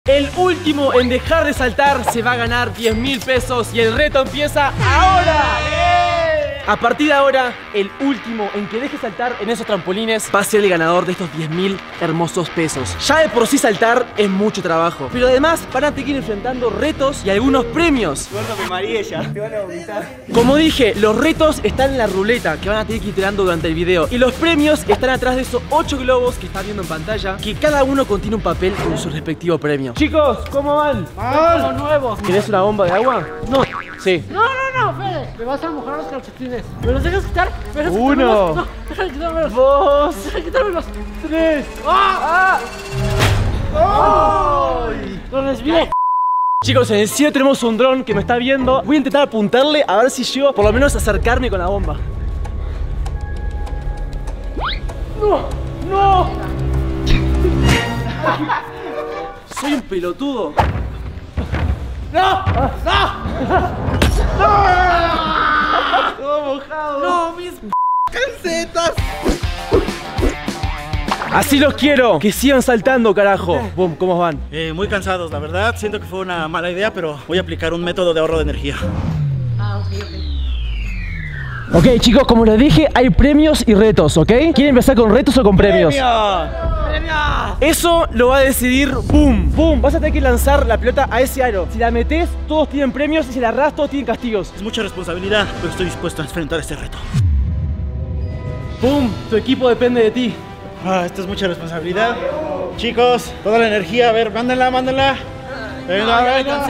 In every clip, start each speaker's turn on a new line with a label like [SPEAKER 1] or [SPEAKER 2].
[SPEAKER 1] El último en dejar de saltar se va a ganar 10.000 pesos y el reto empieza ahora. A partir de ahora, el último en que deje saltar en esos trampolines va a ser el ganador de estos 10.000 hermosos pesos. Ya de por sí saltar es mucho trabajo, pero además van a tener que ir enfrentando retos y algunos premios.
[SPEAKER 2] Gordo, me mareé ya, te van a vomitar.
[SPEAKER 1] Como dije, los retos están en la ruleta que van a tener que ir tirando durante el video. Y los premios están atrás de esos 8 globos que están viendo en pantalla, que cada uno contiene un papel con su respectivo premio. Chicos, ¿cómo van?
[SPEAKER 3] Como nuevos.
[SPEAKER 1] ¿Querés una bomba de agua?
[SPEAKER 3] No.
[SPEAKER 1] Sí.
[SPEAKER 3] No, Fede. Me vas a mojar los calcetines. ¿Me los dejas quitar? ¿Me dejas
[SPEAKER 1] Uno.
[SPEAKER 3] quitármelos? No, déjame quitármelos.
[SPEAKER 1] Dos.
[SPEAKER 3] Déjame quitármelos.
[SPEAKER 1] Tres.
[SPEAKER 3] ¡Ah! ¡Ay! Lo desvié.
[SPEAKER 1] Chicos, en el cielo tenemos un dron que me está viendo. Voy a intentar apuntarle a ver si llego por lo menos a acercarme con la bomba. ¡No! ¡No! Soy un pelotudo. ¡No! ¡No! ¡Todo mojado!
[SPEAKER 3] No, mis
[SPEAKER 2] ¡Calcetas!
[SPEAKER 1] Así los quiero, que sigan saltando, carajo. Boom, ¿cómo van?
[SPEAKER 2] Muy cansados, la verdad. Siento que fue una mala idea, pero voy a aplicar un método de ahorro de energía.
[SPEAKER 1] Ok, chicos, como les dije, hay premios y retos, ¿ok? ¿Quieren empezar con retos o con premios? Eso lo va a decidir Boom. Boom, vas a tener que lanzar la pelota a ese aro. Si la metes, todos tienen premios, y si la arrastras, todos tienen castigos.
[SPEAKER 2] Es mucha responsabilidad, pero estoy dispuesto a enfrentar este reto.
[SPEAKER 1] Boom, tu equipo depende de ti.
[SPEAKER 2] Esto es mucha responsabilidad. Chicos, toda la energía, a ver, mándenla. Venga, venga.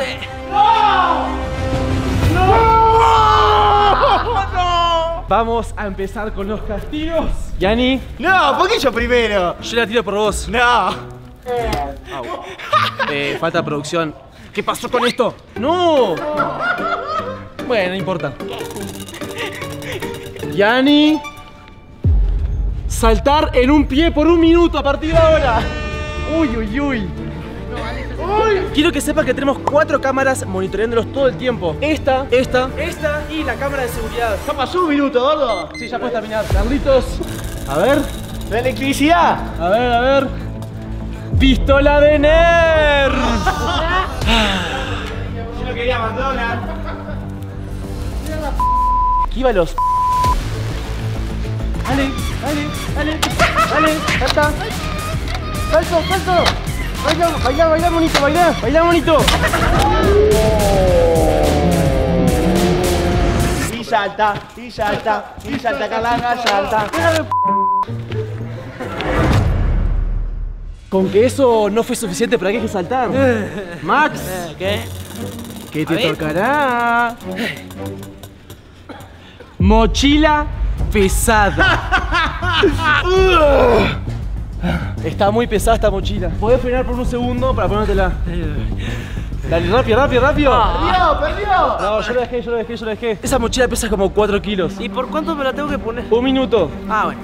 [SPEAKER 1] Vamos a empezar con los castigos. Yani,
[SPEAKER 2] No, ¿por qué yo primero?
[SPEAKER 1] yo la tiro por vos.
[SPEAKER 2] No.
[SPEAKER 1] Falta producción. ¿Qué pasó con esto? ¡No! Bueno, no importa. Yani, saltar en un pie por 1 minuto a partir de ahora. Uy. Quiero que sepan que tenemos 4 cámaras monitoreándolos todo el tiempo. Esta y la cámara de seguridad.
[SPEAKER 2] Ya pasó 1 minuto, gordo.
[SPEAKER 1] Sí, ya puedes terminar. Carlitos, a ver.
[SPEAKER 2] La electricidad.
[SPEAKER 1] A ver. ¡Pistola de Nerf!
[SPEAKER 2] Yo no quería McDonald's.
[SPEAKER 1] Aquí los. Dale, salta. Salto. Baila, monito, baila, monito.
[SPEAKER 2] Y salta, Carlanga, salta.
[SPEAKER 1] Con que eso no fue suficiente para que hay que saltar. Max,
[SPEAKER 2] ¿Qué?
[SPEAKER 1] ¿qué te tocará? Mochila pesada. Está muy pesada esta mochila. ¿Podés frenar por 1 segundo para ponértela? Dale, rápido.
[SPEAKER 2] ¡Perdió!
[SPEAKER 1] No, yo lo dejé. Esa mochila pesa como 4 kilos.
[SPEAKER 3] ¿Y por cuánto me la tengo que poner?
[SPEAKER 1] 1 minuto.
[SPEAKER 3] Ah, bueno.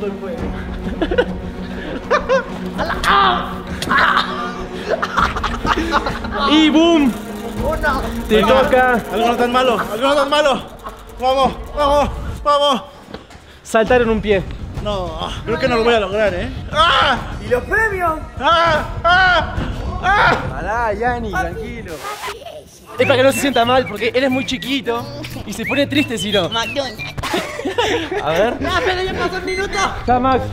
[SPEAKER 1] Y boom. Te toca
[SPEAKER 2] Algo no tan malo. Vamos.
[SPEAKER 1] saltar en un pie.
[SPEAKER 2] No, creo que no lo voy a lograr, ¿eh?
[SPEAKER 3] ¿Y los premios?
[SPEAKER 1] Pará, Yani, tranquilo. Es para que no se sienta mal, porque él es muy chiquito y se pone triste si no.
[SPEAKER 4] McDonald's.
[SPEAKER 1] A ver.
[SPEAKER 3] Pero ya pasó 1 minuto.
[SPEAKER 1] Está, Max.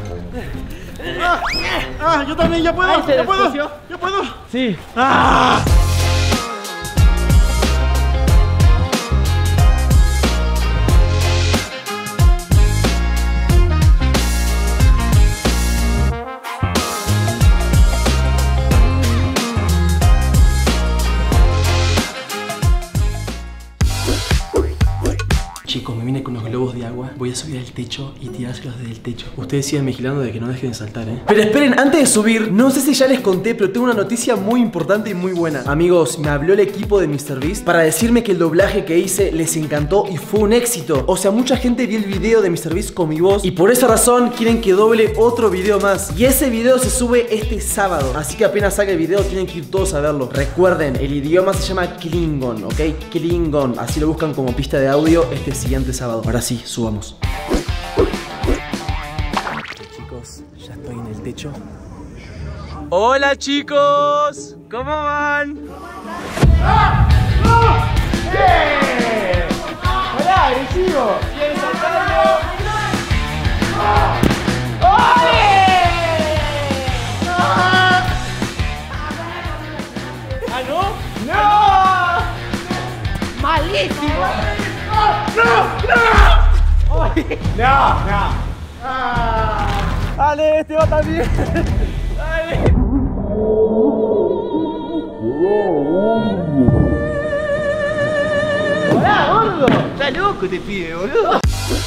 [SPEAKER 2] Yo también, ya puedo.
[SPEAKER 1] Sí. Chicos, me vine con los globos de agua. Voy a subir al techo y tirárselos desde el techo. Ustedes sigan vigilando de que no dejen de saltar, ¿eh? Pero esperen, antes de subir, no sé si ya les conté, pero tengo una noticia muy importante y muy buena. Amigos, me habló el equipo de MrBeast para decirme que el doblaje que hice les encantó y fue un éxito. O sea, mucha gente vio el video de MrBeast con mi voz y por esa razón quieren que doble otro video más. Y ese video se sube este sábado. Así que apenas salga el video tienen que ir todos a verlo. Recuerden, el idioma se llama Klingon, ¿ok? Klingon. Así lo buscan como pista de audio este siguiente sábado. Ahora sí, subamos. Chicos, ya estoy en el techo. Hola chicos, ¿cómo van?
[SPEAKER 2] ¡Hola, agresivo! ¿Quieres saltarlo?
[SPEAKER 1] ¿Ah, no?
[SPEAKER 2] ¡No!
[SPEAKER 3] ¡Malísimo!
[SPEAKER 2] ¡No!
[SPEAKER 1] Dale, este va también. Dale.
[SPEAKER 2] ¡Hola, gordo! Está loco te pide, boludo.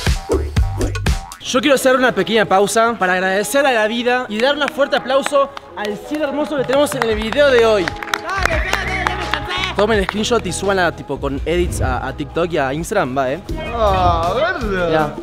[SPEAKER 1] Yo quiero hacer una pequeña pausa para agradecer a la vida y dar un fuerte aplauso al cielo hermoso que tenemos en el video de hoy. Tomen el screenshot y súbanla tipo con edits a TikTok y a Instagram, va,
[SPEAKER 2] ¡Oh, gordo!
[SPEAKER 1] Ya.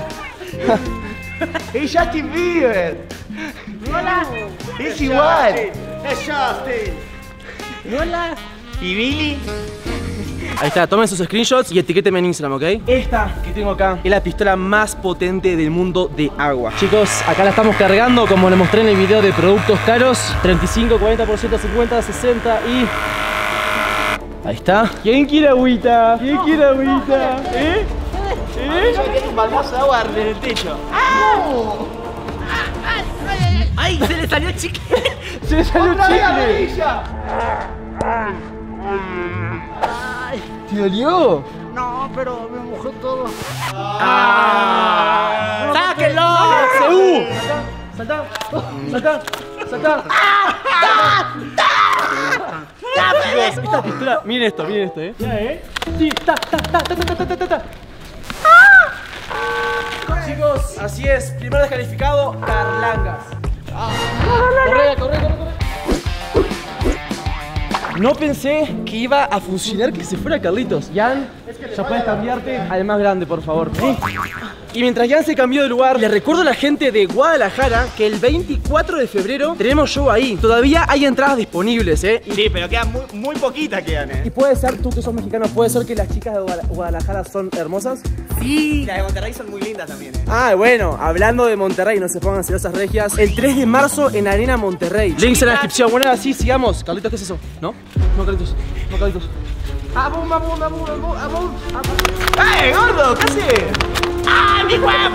[SPEAKER 2] ¡Es Justin Bieber!
[SPEAKER 3] ¡Hola!
[SPEAKER 2] ¡Es igual! ¡Es Justin!
[SPEAKER 3] ¡Hola!
[SPEAKER 2] ¿Y Billy?
[SPEAKER 1] Ahí está, tomen sus screenshots y etiquétenme en Instagram, ¿ok? Esta que tengo acá es la pistola más potente del mundo de agua. Chicos, acá la estamos cargando, como les mostré en el video de productos caros. 35, 40%, 50, 60 y... Ahí está. ¿Quién quiere agüita? ¿Quién quiere agüita? ¿Eh?
[SPEAKER 2] Yo tengo un baldazo de agua desde el techo.
[SPEAKER 3] ¡Ay! ¡Se le salió chicle!
[SPEAKER 1] ¡Se le salió un chicle! ¿Te dolió?
[SPEAKER 3] No, pero me mojó todo.
[SPEAKER 1] ¡Sáquenlo! ¡Saltá! ¡Saltá! ¡Saltá! Chicos, esta pistola, miren esto,
[SPEAKER 2] Ya,
[SPEAKER 1] Sí, ta. Chicos, así es, primer descalificado, Carlangas. Corre. No pensé que iba a funcionar que se fuera Carlitos. Jan, ya puedes cambiarte al más grande, por favor. Y mientras Jan se cambió de lugar, les recuerdo a la gente de Guadalajara que el 24 de febrero tenemos show ahí. Todavía hay entradas disponibles,
[SPEAKER 2] Sí, pero quedan muy poquitas quedan,
[SPEAKER 1] Y puede ser, tú que sos mexicano, puede ser que las chicas de Guadalajara son hermosas.
[SPEAKER 2] Sí. Las de Monterrey son muy lindas también,
[SPEAKER 1] Ah, bueno, hablando de Monterrey, no se pongan celosas regias. El 3 de marzo en Arena Monterrey. Links en la descripción. Bueno, así sigamos. Carlitos, ¿qué es eso? ¿No? No, Carlitos.
[SPEAKER 3] ¡Abum!
[SPEAKER 2] ¡Eh, gordo! ¿Qué haces?
[SPEAKER 3] ¡Ah, mi huevo!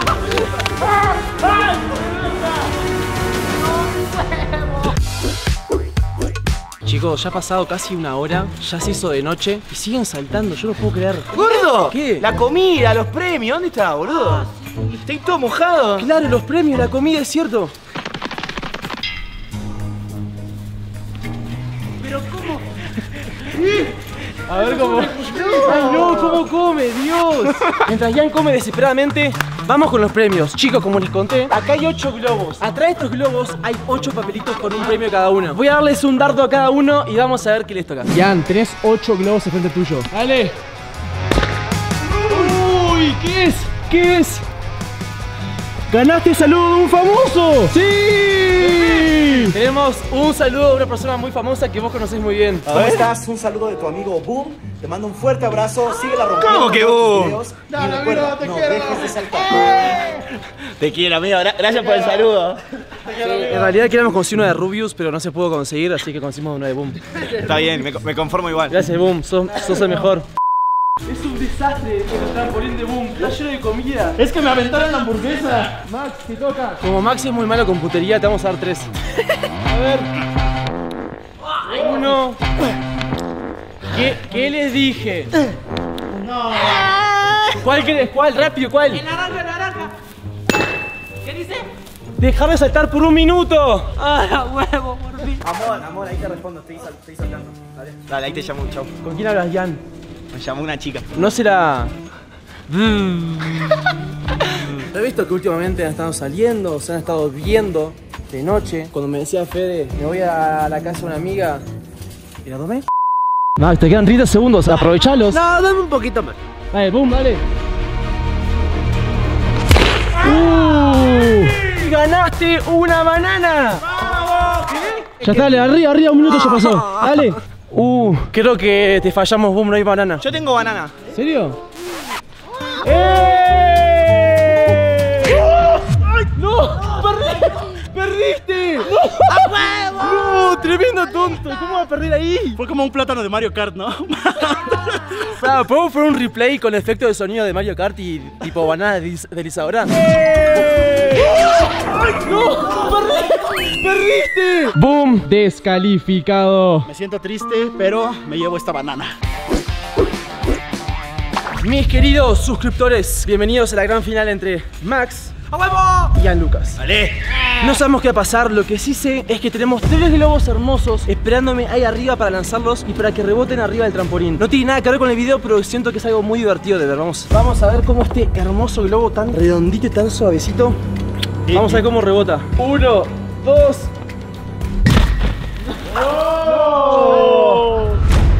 [SPEAKER 1] Chicos, ya ha pasado casi una hora, ya se hizo de noche y siguen saltando, yo no puedo creer.
[SPEAKER 2] ¡Gordo!
[SPEAKER 1] ¿Qué?
[SPEAKER 2] La comida, los premios, ¿dónde está, boludo? Estoy todo mojado.
[SPEAKER 1] Claro, los premios, la comida, es cierto.
[SPEAKER 3] ¿Pero cómo?
[SPEAKER 1] A ver cómo. ¡Ay no! ¿Cómo come? ¡Dios! Mientras Jan come desesperadamente, vamos con los premios. Chicos, como les conté, acá hay 8 globos. Atrás de estos globos hay 8 papelitos con un premio cada uno. Voy a darles un dardo a cada uno y vamos a ver qué les toca. Jan, tenés 8 globos enfrente tuyo. Dale. Uy, ¿qué es? ¿Qué es? ¡Ganaste el saludo de un famoso! ¡Sí! Tenemos un saludo de una persona muy famosa que vos conocés muy bien.
[SPEAKER 4] ¿Cómo estás? Un saludo de tu amigo Boom. Te mando un fuerte abrazo. Sigue la rompiendo.
[SPEAKER 2] ¿Cómo que
[SPEAKER 4] con tus
[SPEAKER 2] Boom?
[SPEAKER 4] videos.
[SPEAKER 2] No,
[SPEAKER 4] Y recuerda,
[SPEAKER 2] te
[SPEAKER 4] no
[SPEAKER 2] quiero.
[SPEAKER 4] dejes de saltar.
[SPEAKER 2] Te quiero, amigo. Gracias por el saludo.
[SPEAKER 1] En realidad queríamos conseguir una de Rubius, pero no se pudo conseguir, así que conseguimos una de Boom.
[SPEAKER 2] Está bien, me conformo igual.
[SPEAKER 1] Gracias, Boom. Sos el mejor. Es un desastre el trampolín de Boom. Está lleno de comida.
[SPEAKER 2] Es que me aventaron la hamburguesa.
[SPEAKER 3] Max, te toca.
[SPEAKER 1] Como Max es muy malo con putería, te vamos a dar 3. A ver. 1. ¿Qué les dije?
[SPEAKER 2] No.
[SPEAKER 1] ¿Cuál querés? ¿Cuál? Rápido, ¿cuál?
[SPEAKER 3] Naranja. ¿Qué dice?
[SPEAKER 1] ¡Dejar de saltar por 1 minuto!
[SPEAKER 3] ¡Ah, huevo, por fin!
[SPEAKER 4] Amor, ahí te respondo. Estoy saltando. Dale.
[SPEAKER 2] Dale, ahí te llamo, chau.
[SPEAKER 1] ¿Con quién hablas, Jan?
[SPEAKER 2] Me llamó una chica.
[SPEAKER 1] ¿No será...? He visto que últimamente han estado saliendo, se han estado viendo de noche. Cuando me decía Fede, me voy a la casa de una amiga y la tomé. No, te quedan 30 segundos, aprovechalos.
[SPEAKER 2] No, dame un poquito más.
[SPEAKER 1] Dale, boom, dale. ¡Ganaste una banana!
[SPEAKER 2] ¡Vamos! ¿Qué?
[SPEAKER 1] Ya está, dale, arriba, 1 minuto ya pasó. Dale. Creo que te fallamos, boom, no hay banana.
[SPEAKER 2] Yo tengo banana.
[SPEAKER 1] ¿En serio? ¡No! ¡Perdí! ¡Perdiste! ¡A huevo! ¡No! ¡Tremendo tonto! ¿Cómo va a perder ahí?
[SPEAKER 2] Fue como un plátano de Mario Kart, ¿no?
[SPEAKER 1] ¿Podemos poner un replay con efecto de sonido de Mario Kart y tipo banana deslizadora? ¡Ay, no! ¡Perdiste!
[SPEAKER 5] ¡Boom! Descalificado.
[SPEAKER 2] Me siento triste, pero me llevo esta banana.
[SPEAKER 1] Mis queridos suscriptores, bienvenidos a la gran final entre Max y Ian Lucas.
[SPEAKER 2] ¡Vale!
[SPEAKER 1] No sabemos qué va a pasar, lo que sí sé es que tenemos 3 globos hermosos esperándome ahí arriba para lanzarlos y para que reboten arriba del trampolín. No tiene nada que ver con el video, pero siento que es algo muy divertido de ver. Vamos a ver cómo este hermoso globo tan redondito y tan suavecito. Vamos a ver cómo rebota. 1, 2. ¡Oh!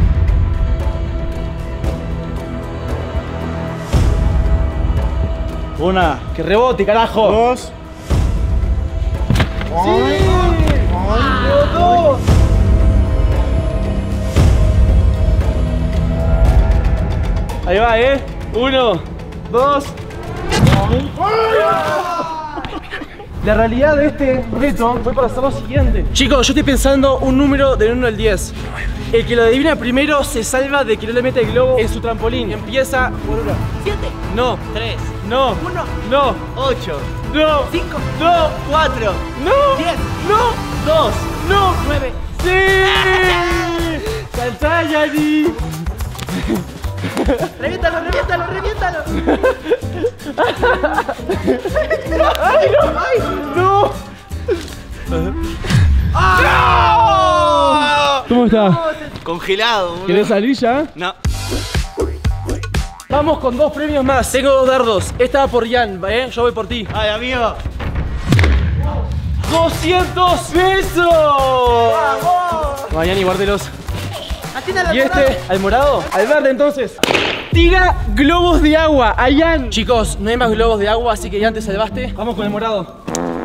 [SPEAKER 2] Una.
[SPEAKER 1] ¡Que rebote, carajo!
[SPEAKER 2] 2.
[SPEAKER 1] ¡Sí! ¡Rebotó! Ahí va, 1, 2. La realidad de este reto fue para hacer lo siguiente. Chicos, yo estoy pensando un número del 1 al 10. El que lo adivina primero se salva de que no le meta el globo en su trampolín. Empieza por 1.
[SPEAKER 3] 7.
[SPEAKER 1] No.
[SPEAKER 3] 3.
[SPEAKER 1] No.
[SPEAKER 3] 1.
[SPEAKER 1] No.
[SPEAKER 3] 8.
[SPEAKER 1] No.
[SPEAKER 3] 5.
[SPEAKER 1] No.
[SPEAKER 3] 4.
[SPEAKER 1] No.
[SPEAKER 3] 10.
[SPEAKER 1] No.
[SPEAKER 3] 2.
[SPEAKER 1] No.
[SPEAKER 3] 9.
[SPEAKER 1] ¡Sí! ¡Salta, Yani!
[SPEAKER 3] ¡Reviéntalo, reviéntalo, reviéntalo!
[SPEAKER 1] ¡Ay, no! ¡Ay, no!
[SPEAKER 5] ¿Cómo está?
[SPEAKER 4] Congelado, boludo.
[SPEAKER 5] ¿Querés salir ya?
[SPEAKER 4] No.
[SPEAKER 1] Vamos con 2 premios más. Tengo 2 dardos. Esta va por Ian, yo voy por ti.
[SPEAKER 4] Ay, amigo.
[SPEAKER 1] 200 pesos. Mañana y guárdelos. Y este, al morado, al verde entonces. Tira globos de agua a Ian. Chicos, no hay más globos de agua, así que Ian te salvaste. Vamos con el morado.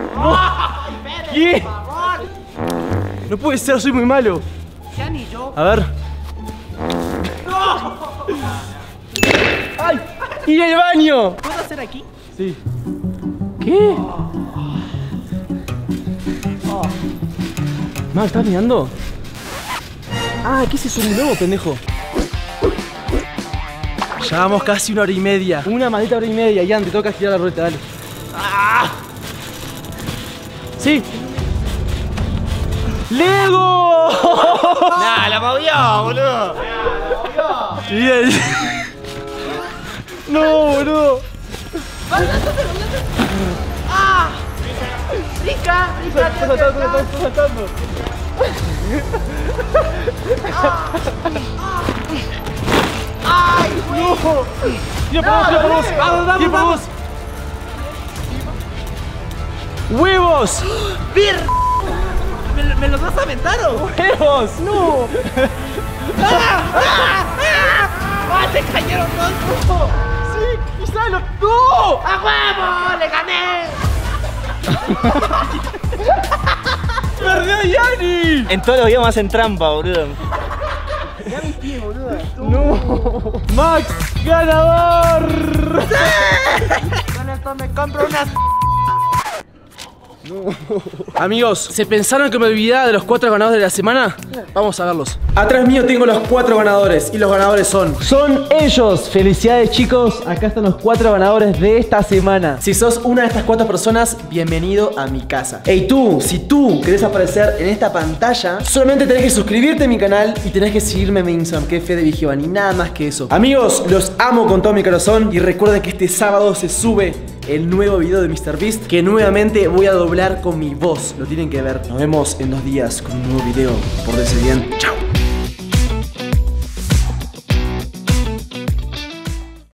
[SPEAKER 1] ¿Qué? No puede ser, soy muy malo.
[SPEAKER 3] Ya ni yo.
[SPEAKER 1] A ver. ¡Ay! ¡Ir al baño!
[SPEAKER 3] ¿Puedo hacer aquí?
[SPEAKER 1] Sí. ¿Qué? Max, ¿estás mirando? Ah, ¿qué es eso? Un globo, pendejo. Llevamos casi 1 hora y media. Una maldita hora y media. Ian, te toca girar la ruleta, dale. ¡Ah! ¡Sí! ¡Lego!
[SPEAKER 4] Nah, la movió, boludo.
[SPEAKER 1] Bien. No, boludo.
[SPEAKER 3] ¡Ah! ¡Rica! ¡Rica!
[SPEAKER 1] Está saltando.
[SPEAKER 3] ¡Ay, güey!
[SPEAKER 1] No. Tira por vos.
[SPEAKER 3] Vamos.
[SPEAKER 1] ¡Huevos!
[SPEAKER 3] ¡Bir! ¿Me los vas a aventar o?
[SPEAKER 1] ¡Huevos! ¡No!
[SPEAKER 3] ¡Ah! ¡Se cayeron todos!
[SPEAKER 1] ¡Sí! ¡Quizá lo... ¡No!
[SPEAKER 3] ¡A huevo! ¡Le gané!
[SPEAKER 1] ¡Perdió Yani!
[SPEAKER 4] En todos los videos me hacen trampa, boludo.
[SPEAKER 3] Ya mis pies, boludo.
[SPEAKER 1] ¡No! ¡Max! ¡Ganador!
[SPEAKER 3] Con esto me compro unas...
[SPEAKER 1] Amigos, ¿se pensaron que me olvidaba de los 4 ganadores de la semana? Vamos a verlos. Atrás mío tengo los 4 ganadores y los ganadores son ellos. Felicidades, chicos. Acá están los 4 ganadores de esta semana. Si sos una de estas 4 personas, bienvenido a mi casa. Ey tú, si tú querés aparecer en esta pantalla, solamente tenés que suscribirte a mi canal y tenés que seguirme en mi Instagram, que es Fede Vigivan, y nada más que eso. Amigos, los amo con todo mi corazón y recuerden que este sábado se sube el nuevo video de MrBeast, que nuevamente voy a doblar con mi voz. Lo tienen que ver. Nos vemos en 2 días con un nuevo video. Pórtense bien. Chao.